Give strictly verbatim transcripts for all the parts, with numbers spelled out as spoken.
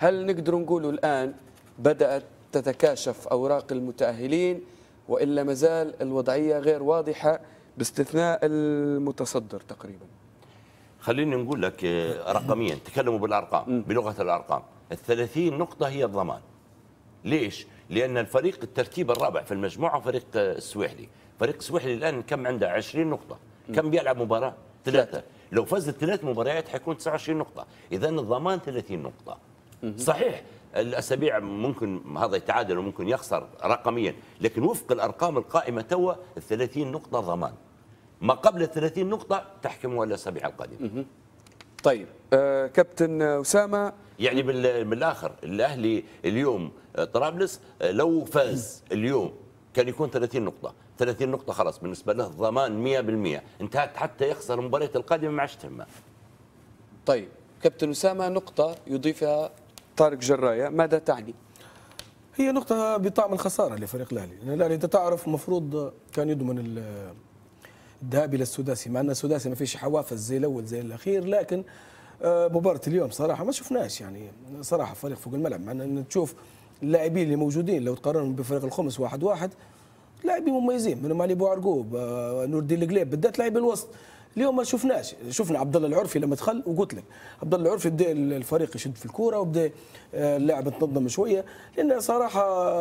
هل نقدر نقول الآن بدأت تتكاشف أوراق المتأهلين وإلا مازال الوضعية غير واضحة باستثناء المتصدر تقريبا؟ خليني نقول لك رقميا، تكلموا بالأرقام بلغة الأرقام. الثلاثين نقطة هي الضمان. ليش؟ لأن الفريق الترتيب الرابع في المجموعة فريق السويحلي. فريق السويحلي الآن كم عنده؟ عشرين نقطة. كم بيلعب مباراة؟ ثلاثة. لو فاز الثلاث مباريات حيكون تسعة وعشرين نقطة، إذا الضمان ثلاثين نقطة. صحيح الأسابيع ممكن هذا يتعادل وممكن يخسر رقميا، لكن وفق الأرقام القائمة توا ال ثلاثين نقطة ضمان. ما قبل ال ثلاثين نقطة تحكم الأسابيع القادمة. طيب آه كابتن أسامة، يعني بالاخر الاهلي اليوم طرابلس لو فاز اليوم كان يكون ثلاثين نقطة، ثلاثين نقطة خلاص بالنسبة له ضمان مئة بالمئة، انتهت حتى يخسر المباريات القادمة ما عادش تهمه. طيب كابتن أسامة، نقطة يضيفها طارق جراية ماذا تعني؟ هي نقطة بطعم الخسارة لفريق الأهلي، لأن الأهلي أنت تعرف المفروض كان يضمن الذهاب إلى السداسي، مع أن السداسي ما فيش حوافز زي الأول زي الأخير، لكن مباراة اليوم صراحة ما شفناش يعني صراحة فريق فوق الملعب، مع أن تشوف اللاعبين اللي موجودين لو تقارنهم بفريق الخمس واحد واحد لاعبين مميزين، منهم علي بوعرقوب، نور الدين القليب، بالذات لاعبين الوسط. اليوم ما شفناش، شفنا عبد الله العرفي لما دخل، وقلت لك عبد الله العرفي بدا الفريق يشد في الكوره وبدا اللاعب تنظم شويه، لان صراحه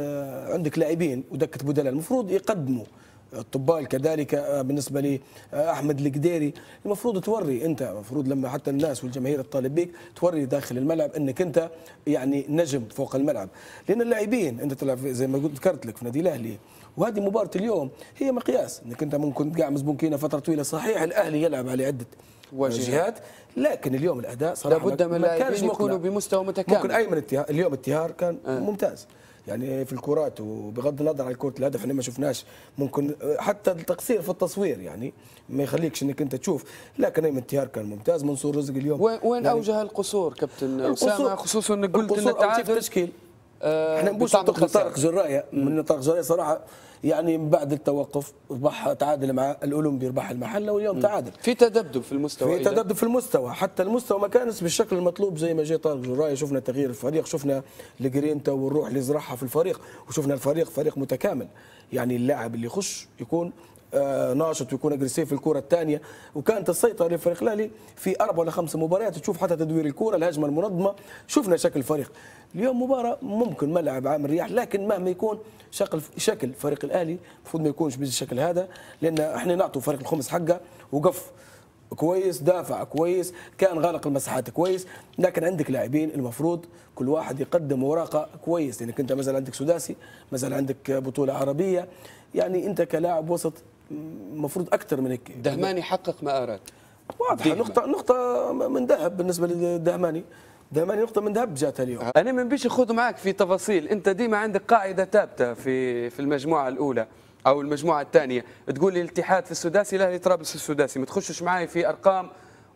عندك لاعبين ودكه بدلاء المفروض يقدموا. الطبال كذلك بالنسبه لي احمد القديري، المفروض توري انت، المفروض لما حتى الناس والجماهير تطالب بك توري داخل الملعب انك انت يعني نجم فوق الملعب، لان اللاعبين انت تلعب زي ما قلت ذكرت لك في نادي الاهلي، وهذه مباراه اليوم هي مقياس انك انت ممكن تقع مسبوكين فتره طويله. صحيح الاهلي يلعب على عده واجهات، لكن اليوم الاداء صراحه لابد من اللاعبين يكونوا بمستوى متكامل. ممكن ايمن التهار اليوم التهار كان آه. ممتاز يعني في الكرات، وبغض النظر عن كره الهدف احنا ما شفناش، ممكن حتى التقصير في التصوير يعني ما يخليكش انك انت تشوف، لكن ايمن التهار كان ممتاز. منصور رزق اليوم وين يعني اوجه القصور كابتن اسامه، خصوصا انك قلت ان التعادل تشكيل آه احنا نبوش طارق جرايه، من طارق جرايه صراحه يعني من بعد التوقف ربح تعادل مع الاولمبي، ربح المحله واليوم تعادل. في تذبذب في المستوى، في تذبذب في المستوى، حتى المستوى ما كانش بالشكل المطلوب زي ما جاء طارق جرايه. شفنا تغيير الفريق، شفنا الجرينتا والروح اللي زرعها في الفريق، وشفنا الفريق فريق متكامل، يعني اللاعب اللي يخش يكون آه ناشط ويكون اجريسيف في الكره الثانيه، وكانت السيطره للفريق الاهلي في اربع ولا خمس مباريات، تشوف حتى تدوير الكره، الهجمه المنظمه، شفنا شكل الفريق. اليوم مباراه ممكن ملعب عامل رياح، لكن مهما يكون شكل شكل فريق الاهلي المفروض ما يكونش بالشكل هذا، لان احنا نعطوا فريق الخمس حقه، وقف كويس، دافع كويس، كان غلق المساحات كويس، لكن عندك لاعبين المفروض كل واحد يقدم ورقه كويس، لانك انت مثلا عندك سداسي، مثلا عندك بطوله عربيه، يعني انت كلاعب وسط المفروض اكثر من هيك. دهماني حقق ما اراد، واضحه، نقطه نقطه من ذهب بالنسبه للدهماني، دهماني نقطه من ذهب جاتها اليوم. انا ما نبيش نخوض معك في تفاصيل، انت ديما عندك قاعده ثابته في في المجموعه الاولى او المجموعه الثانيه، تقول لي الاتحاد في السداسي، الاهلي طرابلس في السداسي، ما تخشش معي في ارقام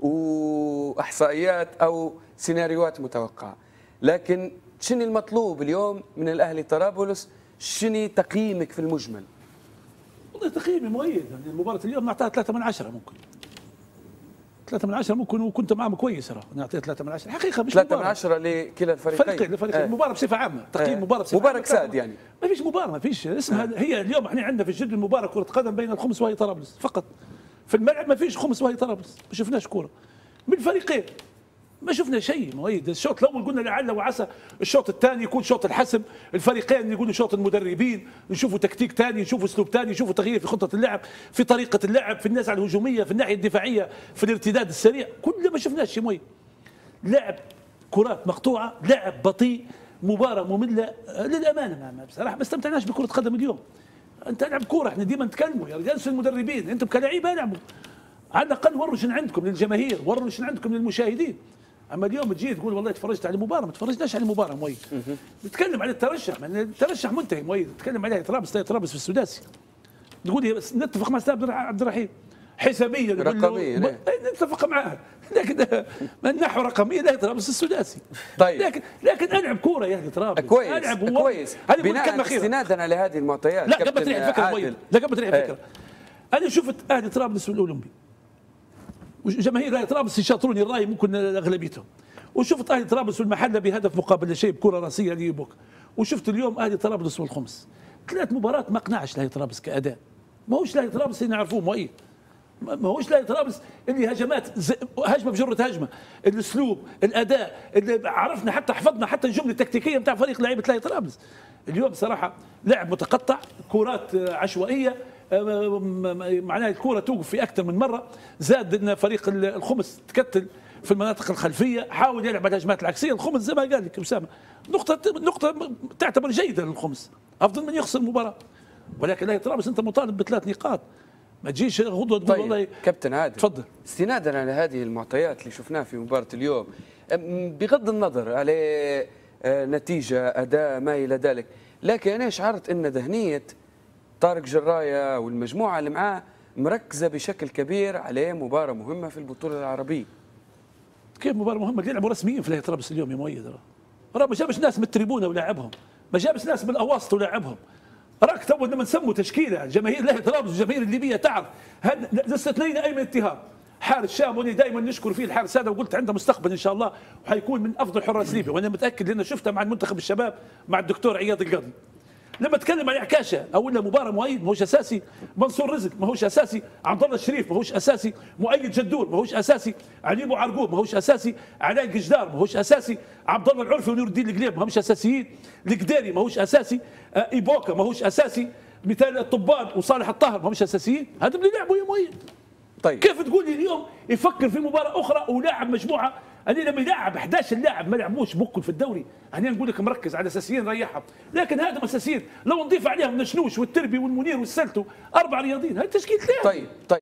واحصائيات او سيناريوهات متوقعه. لكن شنو المطلوب اليوم من الاهلي طرابلس؟ شنو تقييمك في المجمل؟ والله تقييمي مؤيد، يعني مباراه اليوم نعطيها ثلاثة من عشرة، ممكن ثلاثة من عشرة ممكن، وكنت معهم كويس راه نعطيها ثلاثة من عشرة حقيقه، مش ثلاثة من عشرة لكلا الفريقين. فريقين الفريقين، المباراه بصفه عامه، تقييم مباراه بصفه عامه. مباراه ساد يعني ما فيش مباراه، ما فيش اسمها آه. هي اليوم احنا عندنا في الجد المباراه كره قدم بين الخمس وهي طرابلس فقط، في الملعب ما فيش خمس وهي طرابلس، ما شفناش كوره من الفريقين، ما شفنا شيء مؤيد. الشوط الاول قلنا لعل وعسى الشوط الثاني يكون شوط الحسم، الفريقين يقولوا شوط المدربين، نشوفوا تكتيك ثاني، نشوفوا اسلوب ثاني، نشوفوا تغيير في خطه اللعب، في طريقه اللعب، في النزعه الهجوميه، في الناحيه الدفاعيه، في الارتداد السريع، كله ما شفناش شيء مؤيد. لعب كرات مقطوعه، لعب بطيء، مباراه ممله للامانه. ما بصراحه ما استمتعناش بكره قدم اليوم. انت العب كوره، احنا ديما نتكلموا يا رجال المدربين، انتم كلاعيبه العبوا على الاقل، وروا شنو عندكم للجماهير، وروا شنو عندكم للمشاهدين. اما اليوم تجي تقول والله تفرجت على المباراه، ما تفرجناش على المباراه مؤيد. نتكلم على الترشح، الترشح منتهي مؤيد، نتكلم عليه طرابلس طرابلس في السداسي. تقول نتفق مع استاذ عبد الرحيم حسابيا رقميا نتفق معاه، لكن من نحو رقميا لا طرابلس السداسي. طيب لكن لكن العب كوره يا اخي طرابلس، كويس العب كويس بناء استنادا على هذه المعطيات. لا قبل تريح الفكره مؤيد، لا قبل تريح الفكره، انا شفت اهلي طرابلس والاولمبي، وجماهير اهلي طرابلس يشاطروني الراي ممكن اغلبيتهم، وشفت اهلي طرابلس والمحله بهدف مقابل لا شيء بكره راسيه ليبوك، وشفت اليوم اهلي طرابلس والخمس، ثلاث مباريات ما قنعش لاهلي طرابلس كاداء، ماهوش لاهلي طرابلس اللي نعرفوه مؤيد، ماهوش لاهلي طرابلس اللي هجمات هجمه بجره هجمه، الاسلوب، الاداء اللي عرفنا حتى حفظنا حتى الجمله التكتيكيه نتاع فريق لعيبه لاهلي طرابلس. اليوم صراحه لعب متقطع، كرات عشوائيه، معناها الكره توقف في اكثر من مره، زاد ان فريق الخمس تكتل في المناطق الخلفيه، حاول يلعب على الهجمات العكسيه، الخمس زي ما قال لك اسامه نقطه نقطه تعتبر جيده للخمس، افضل من يخسر المباراه، ولكن لا طرابلس انت مطالب بثلاث نقاط، ما تجيش غدوه تقول طيب والله. كابتن عادل، تفضل. استنادا على هذه المعطيات اللي شفناها في مباراه اليوم، بغض النظر على نتيجه اداء ما الى ذلك، لكن انا شعرت ان ذهنيه طارق جرايه والمجموعه اللي معاه مركزه بشكل كبير على مباراه مهمه في البطوله العربيه. كيف مباراه مهمه؟ يلعبوا رسميين في طرابلس اليوم يا مؤيد، راه ما جابش ناس من التريبونه ولاعبهم، ما جابش ناس من الاواسط ولاعبهم، راك تو لما نسموا تشكيله جماهير لاهلي طرابلس والجماهير الليبيه تعرف هذا استثنينا ايمن اتهام، حارس شاب وانا دائما نشكر فيه الحارس هذا، وقلت عنده مستقبل ان شاء الله وحيكون من افضل حراس ليبيا، وانا متاكد لان شفته مع المنتخب الشباب مع الدكتور عياض القاضي. لما تكلم على عكاشه او ان مباراه مؤيد ماهوش اساسي، منصور رزق ماهوش اساسي، عبد الله الشريف ماهوش اساسي، مؤيد جدور ماهوش اساسي، علي ابو عرقوب ماهوش اساسي، علاء القجدار ماهوش اساسي، عبد الله العرفي ونور الدين القليب ماهوش اساسيين، القديري ماهوش اساسي، آه ايبوكا ماهوش اساسي، مثال الطبان وصالح الطاهر ماهوش اساسيين، هذا اللي لعبوا يا مؤيد. طيب كيف تقول لي اليوم يفكر في مباراه اخرى ولاعب مجموعه؟ أنا لما يلعب أحد عشر لاعب ما لعبوش بكل في الدوري، أنا نقول لك مركز على اساسيين ريحهم، لكن هذا اساسيين لو نضيف عليهم نشنوش والتربي والمنير والسلتو اربع رياضيين، هاي تشكيله لاعب. طيب طيب